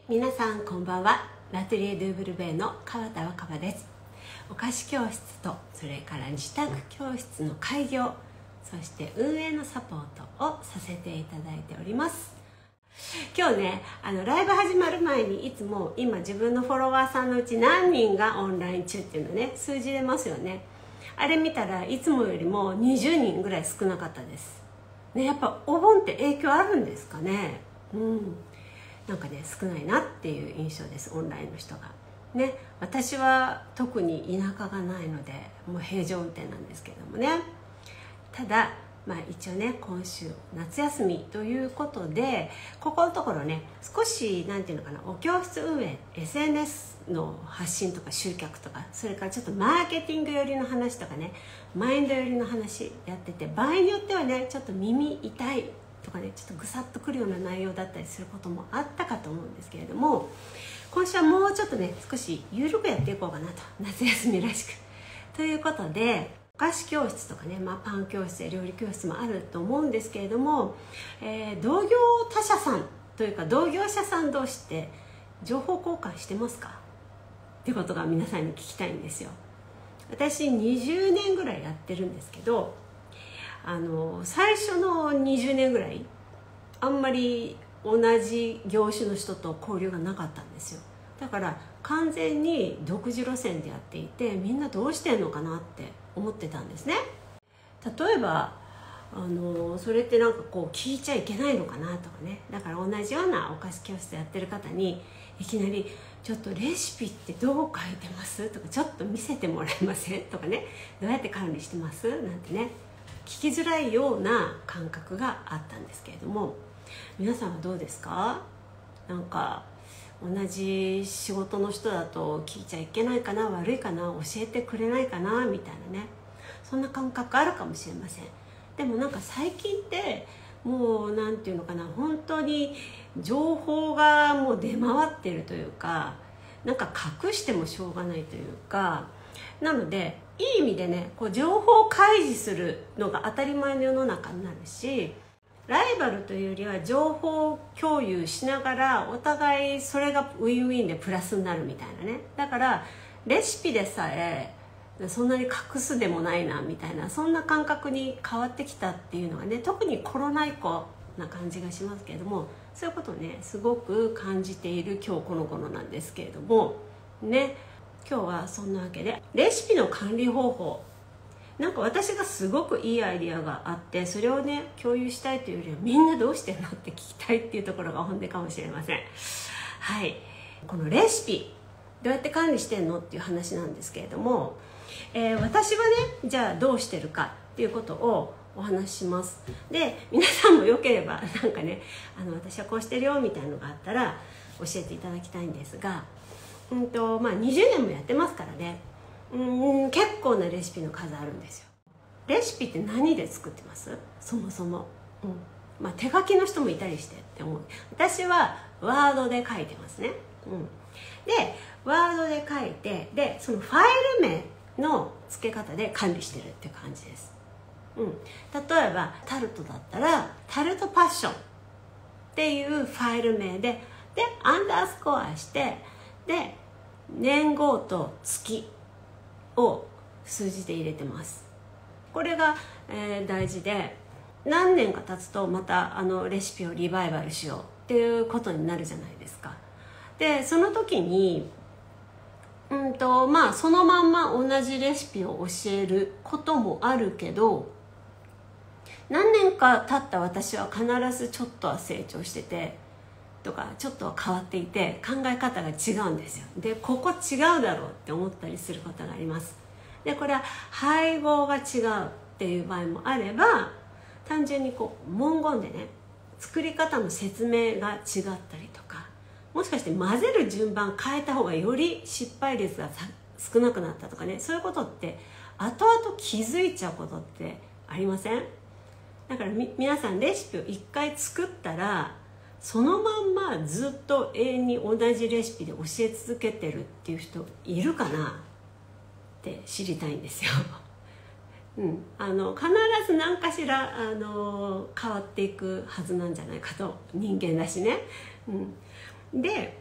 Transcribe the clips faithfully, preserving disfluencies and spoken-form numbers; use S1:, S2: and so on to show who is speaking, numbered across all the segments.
S1: 皆さんこんばんは。ラトリエ・ドゥ・ブルベーの川田若葉です。お菓子教室とそれから自宅教室の開業、そして運営のサポートをさせていただいております。今日ね、あのライブ始まる前にいつも今自分のフォロワーさんのうち何人がオンライン中っていうのね、数字出ますよね。あれ見たらいつもよりもにじゅうにんぐらい少なかったですね。やっぱお盆って影響あるんですかね。うんなんかね少ないなっていう印象です。オンラインの人がね。私は特に田舎がないのでもう平常運転なんですけれどもね。ただまあ一応ね今週夏休みということで、ここのところね少しなんていうのかな、お教室運営 エスエヌエス の発信とか集客とか、それからちょっとマーケティング寄りの話とかね、マインド寄りの話やってて、場合によってはねちょっと耳痛いとかね、ちょっとぐさっとくるような内容だったりすることもあったかと思うんですけれども、今週はもうちょっとね少し緩くやっていこうかなと、夏休みらしくということで、お菓子教室とかね、まあ、パン教室や料理教室もあると思うんですけれども、えー、同業他社さんというか同業者さん同士って情報交換してますかってことが皆さんに聞きたいんですよ。私にじゅうねんぐらいやってるんですけど、あの最初のにじゅうねんぐらいあんまり同じ業種の人と交流がなかったんですよ。だから完全に独自路線でやっていて、みんなどうしてんのかなって思ってたんですね。例えばあのそれってなんかこう聞いちゃいけないのかなとかね。だから同じようなお菓子教室やってる方にいきなり「ちょっとレシピってどう書いてます?」とか「ちょっと見せてもらえません?」とかね「どうやって管理してます?」なんてね聞きづらいような感覚があったんですけれども、皆さんはどうですか？なんか同じ仕事の人だと聞いちゃいけないかな、悪いかな、教えてくれないかなみたいなね、そんな感覚あるかもしれません。でもなんか最近ってもうなんていうのかな、本当に情報がもう出回ってるというか、なんか隠してもしょうがないというか、なのでいい意味でねこう情報を開示するのが当たり前の世の中になるし、ライバルというよりは情報共有しながらお互いそれがウィンウィンでプラスになるみたいなね。だからレシピでさえそんなに隠すでもないなみたいな、そんな感覚に変わってきたっていうのがね、特にコロナ以降な感じがしますけれども、そういうことをねすごく感じている今日この頃なんですけれどもね。今日はそんなわけでレシピの管理方法、なんか私がすごくいいアイディアがあって、それをね共有したいというよりは、みんなどうしてんのって聞きたいっていうところが本音かもしれません。はい、このレシピどうやって管理してんのっていう話なんですけれども、えー、私はねじゃあどうしてるかっていうことをお話しします。で皆さんもよければなんかね、あの私はこうしてるよみたいなのがあったら教えていただきたいんですが、うんとまあにじゅうねんもやってますからね、うん結構なレシピの数あるんですよ。レシピって何で作ってます？そもそも、うんまあ、手書きの人もいたりしてって思う。私はワードで書いてますね、うん、でワードで書いて、でそのファイル名の付け方で管理してるって感じです、うん、例えばタルトだったらタルトパッションっていうファイル名で、でアンダースコアして、で年号と月を数字で入れてます。これが、えー、大事で、何年か経つとまたあのレシピをリバイバルしようっていうことになるじゃないですか。でその時にうんとまあそのまんま同じレシピを教えることもあるけど、何年か経った私は必ずちょっとは成長しててとか、ちょっとは変わっていて考え方が違うんですよ。でここ違うだろうって思ったりすることがあります。でこれは配合が違うっていう場合もあれば、単純にこう文言でね作り方の説明が違ったりとか、もしかして混ぜる順番変えた方がより失敗率が少なくなったとかね、そういうことって後々気づいちゃうことってありません？だからみ皆さんレシピを一回作ったらそのまんまずっと永遠に同じレシピで教え続けてるっていう人いるかなって知りたいんですよ。うん、あの必ず何かしらあの変わっていくはずなんじゃないかと、人間だしね。うん、で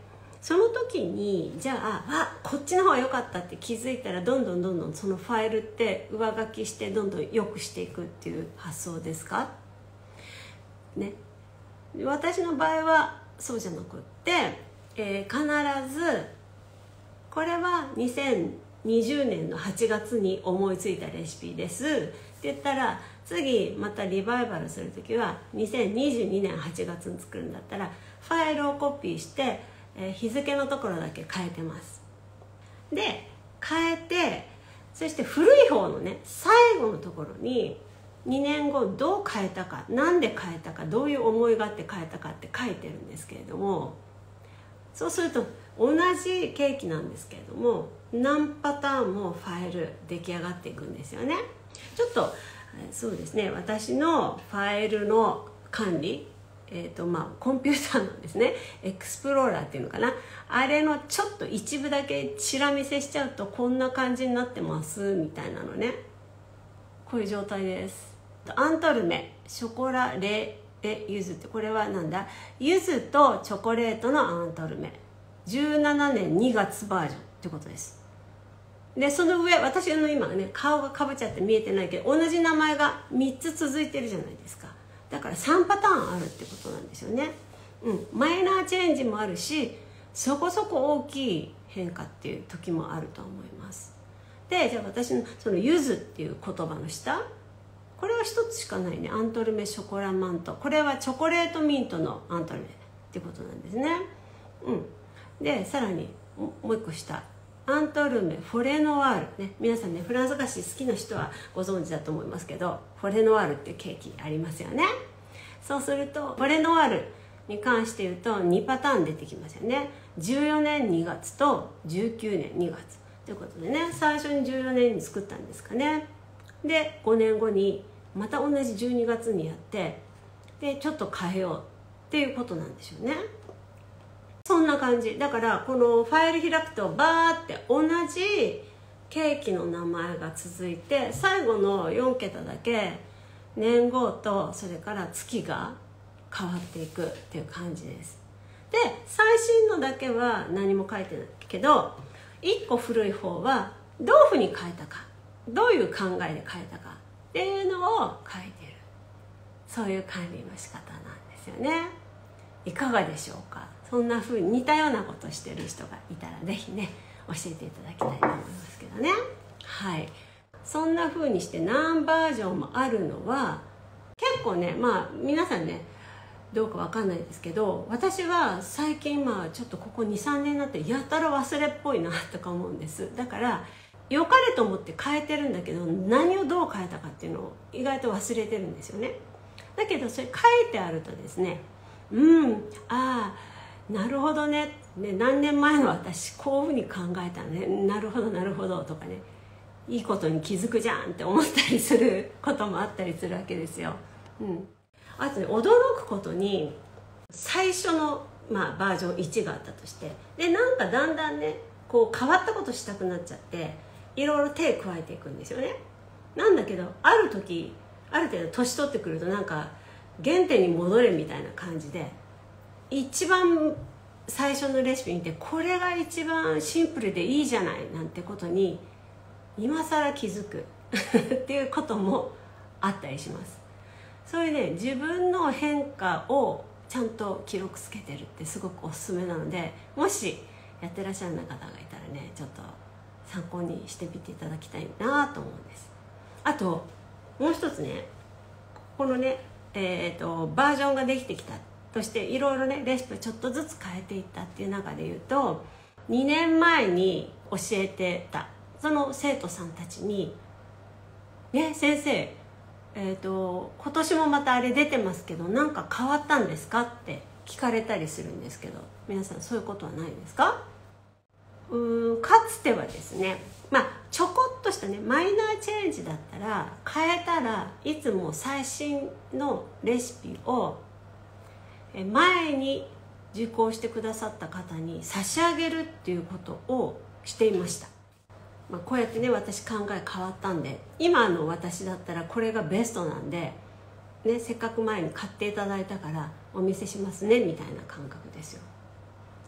S1: その時にじゃああこっちの方が良かったって気づいたら、どんどんどんどんそのファイルって上書きしてどんどん良くしていくっていう発想ですかね。私の場合はそうじゃなくって、えー、必ずこれはにせんにじゅうねんのはちがつに思いついたレシピですって言ったら、次またリバイバルする時はにせんにじゅうにねんはちがつに作るんだったら、ファイルをコピーして、えー、日付のところだけ変えてます。で変えて、そして古い方のね最後のところににねんごどう変えたか、なんで変えたか、どういう思いがあって変えたかって書いてるんですけれども、そうすると同じケーキなんですけれども、何パターンもファイル出来上がっていくんですよね。ちょっとそうですね、私のファイルの管理、えーとまあ、コンピューターのですねエクスプローラーっていうのかな、あれのちょっと一部だけチラ見せしちゃうとこんな感じになってますみたいなのね。こういう状態です。アントルメショコラレえ柚子って、これはなんだ、柚子とチョコレートのアントルメ、じゅうななねんにがつバージョンってことです。でその上、私の今ね顔がかぶっちゃって見えてないけど、同じ名前がみっつ続いてるじゃないですか。だからさんパターンあるってことなんですよね。うん、マイナーチェンジもあるし、そこそこ大きい変化っていう時もあると思います。でじゃあ私のその柚子っていう言葉の下、これは一つしかないね。アントルメショコラマント、これはチョコレートミントのアントルメってことなんですね。うん、でさらにもう一個下、アントルメフォレノワール、ね、皆さんねフランス菓子好きな人はご存知だと思いますけど、フォレノワールっていうケーキありますよね。そうするとフォレノワールに関して言うとにパターン出てきますよね。じゅうよねんにがつとじゅうきゅうねんにがつということでね、最初にじゅうよねんに作ったんですかね。でごねんごにまた同じじゅうにがつにやって、でちょっと変えようっていうことなんでしょうね。そんな感じだから、このファイル開くとバーって同じケーキの名前が続いて、最後のよんけただけ年号とそれから月が変わっていくっていう感じです。で最新のだけは何も書いてないけど、いっこ古い方はどういうふうに変えたか、どういう考えで変えたかっていうのを書いてる、そういう管理の仕方なんですよね。いかがでしょうか。そんな風に似たようなことしてる人がいたらぜひね教えていただきたいと思いますけどね。はい、そんな風にして何バージョンもあるのは結構ね、まあ皆さんねどうかわかんないですけど、私は最近まあちょっとここにさんねんになってやたら忘れっぽいなとか思うんです。だから良かれと思って変えてるんだけど、何をどう変えたかっていうのを意外と忘れてるんですよね。だけどそれ書いてあるとですね、うんああなるほど ね, ね何年前の私こういうふうに考えたね、なるほどなるほどとかね、いいことに気づくじゃんって思ったりすることもあったりするわけですよ。うん、あとね驚くことに、最初の、まあ、バージョンいちがあったとして、でなんかだんだんねこう変わったことしたくなっちゃっていろいろ手加えていくんですよね。なんだけどある時ある程度年取ってくるとなんか原点に戻れみたいな感じで、一番最初のレシピ見てこれが一番シンプルでいいじゃないなんてことに今更気づくっていうこともあったりします。そういうね自分の変化をちゃんと記録つけてるってすごくおすすめなので、もしやってらっしゃる方がいたらねちょっと参考にしてみていただきたいなと思うんです。あともう一つね、このね、えーと、バージョンができてきたとしていろいろねレシピをちょっとずつ変えていったっていう中で言うと、にねんまえに教えてたその生徒さんたちに「ね先生、えーと、今年もまたあれ出てますけど何か変わったんですか?」って聞かれたりするんですけど、皆さんそういうことはないですか？うーんかつてはですね、まあちょこっとしたねマイナーチェンジだったら変えたらいつも最新のレシピを前に受講してくださった方に差し上げるっていうことをしていました。まあ、こうやってね私考え変わったんで、今の私だったらこれがベストなんで、ね、せっかく前に買っていただいたからお見せしますねみたいな感覚ですよ。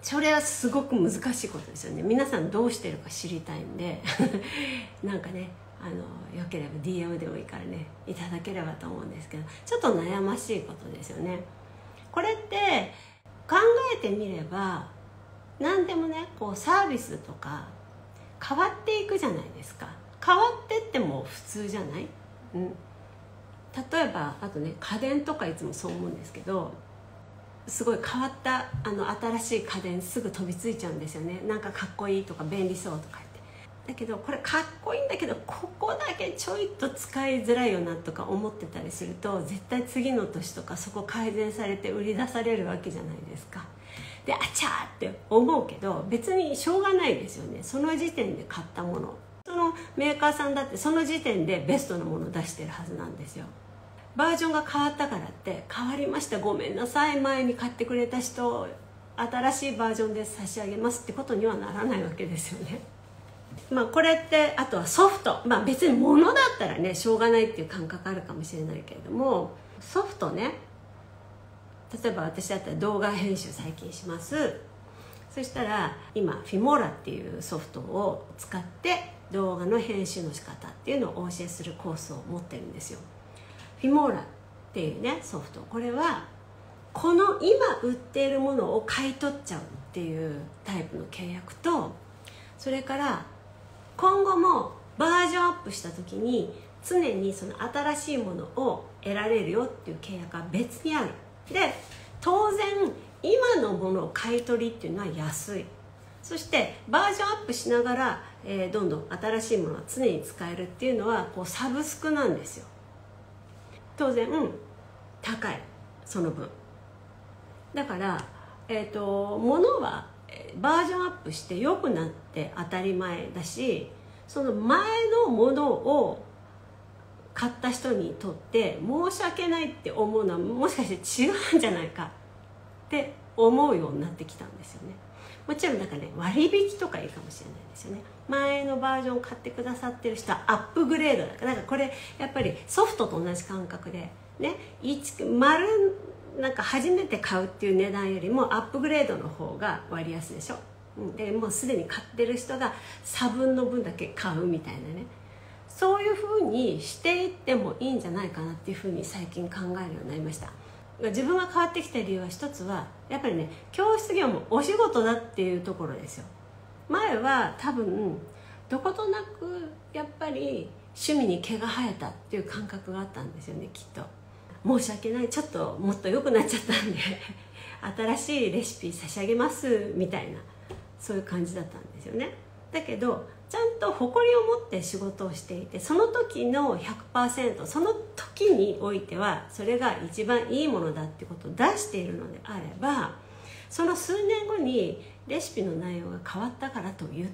S1: それはすごく難しいことですよね。皆さんどうしてるか知りたいんでなんかね、あのよければ ディーエム でもいいからねいただければと思うんですけど、ちょっと悩ましいことですよね。これって考えてみれば何でもね、こうサービスとか変わっていくじゃないですか。変わってっても普通じゃない？うん、例えばあとね、家電とかいつもそう思うんですけど、すごい変わったあの新しい家電すぐ飛びついちゃうんですよね。なんかかっこいいとか便利そうとか言って、だけどこれかっこいいんだけどここだけちょいと使いづらいよなとか思ってたりすると、絶対次の年とかそこ改善されて売り出されるわけじゃないですか。で、あちゃーって思うけど別にしょうがないですよね。その時点で買ったもの、そのメーカーさんだってその時点でベストなものを出してるはずなんですよ。バージョンが変わったからって変わりましたごめんなさい前に買ってくれた人新しいバージョンで差し上げますってことにはならないわけですよね。まあこれってあとはソフト、まあ別に物だったらねしょうがないっていう感覚あるかもしれないけれども、ソフトね、例えば私だったら動画編集最近します。そしたら今フィモラっていうソフトを使って動画の編集の仕方っていうのをお教えするコースを持ってるんですよ。フィモーラっていうねソフト、これはこの今売っているものを買い取っちゃうっていうタイプの契約と、それから今後もバージョンアップした時に常にその新しいものを得られるよっていう契約が別にある。で当然今のものを買い取りっていうのは安い。そしてバージョンアップしながら、えー、どんどん新しいものが常に使えるっていうのはこうサブスクなんですよ。当然、うん、高いその分だから、えーと、物はバージョンアップして良くなって当たり前だし、その前のものを買った人にとって申し訳ないって思うのはもしかして違うんじゃないかって思うようになってきたんですよね。もちろんなんかね割引とかいいかもしれないですよね。前のバージョンを買ってくださってる人はアップグレードだから、なんかこれやっぱりソフトと同じ感覚でね、丸なんか初めて買うっていう値段よりもアップグレードの方が割安でしょ。でもうすでに買ってる人が差分の分だけ買うみたいなね、そういうふうにしていってもいいんじゃないかなっていうふうに最近考えるようになりました。自分が変わってきた理由は一つはやっぱりね、教室業もお仕事だっていうところですよ。前は多分どことなくやっぱり趣味に毛が生えたっていう感覚があったんですよね、きっと。申し訳ない、ちょっともっと良くなっちゃったんで新しいレシピ差し上げますみたいな、そういう感じだったんですよね。だけどちゃんと誇りを持って仕事をしていて、その時の ひゃくパーセント その時においてはそれが一番いいものだってことを出しているのであれば、その数年後にレシピの内容が変わったからといって、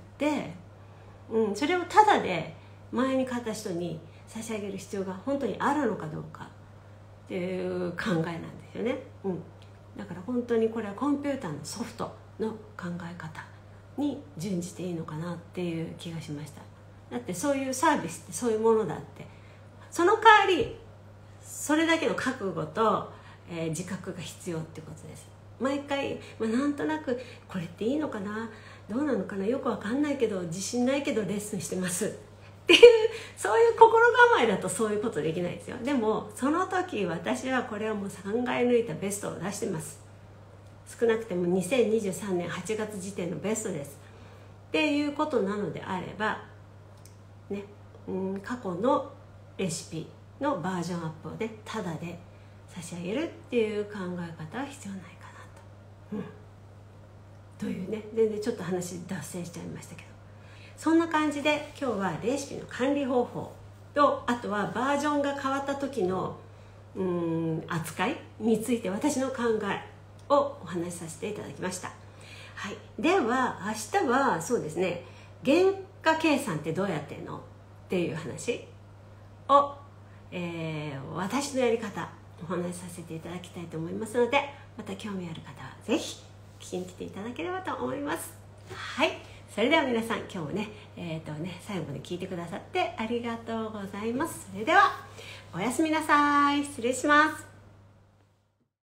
S1: うん、それをタダで前に買った人に差し上げる必要が本当にあるのかどうかっていう考えなんですよね。うん、だから本当にこれはコンピューターのソフトの考え方に準じていいのかなっていう気がしました。だってそういうサービスってそういうものだって、その代わりそれだけの覚悟と、えー、自覚が必要ってことです。毎回、まあ、なんとなくこれっていいのかな、どうなのかな、よくわかんないけど自信ないけどレッスンしてますっていう、そういう心構えだとそういうことできないですよ。でもその時私はこれをもう考え抜いたベストを出してます。少なくてもにせんにじゅうさんねんはちがつ時点のベストですっていうことなのであればね、うん、過去のレシピのバージョンアップをねタダで差し上げるっていう考え方は必要ないかなと、うん、というね、全然ちょっと話脱線しちゃいましたけど、そんな感じで今日はレシピの管理方法と、あとはバージョンが変わった時のうーん扱いについて私の考えをお話しさせていただきました。はい、では明日はそうですね、原価計算ってどうやってんのっていう話を、えー、私のやり方お話しさせていただきたいと思いますので、また興味ある方はぜひ聞きに来ていただければと思います。はい、それでは皆さん今日もね、えーとね最後まで聞いてくださってありがとうございます。それではおやすみなさい。失礼します。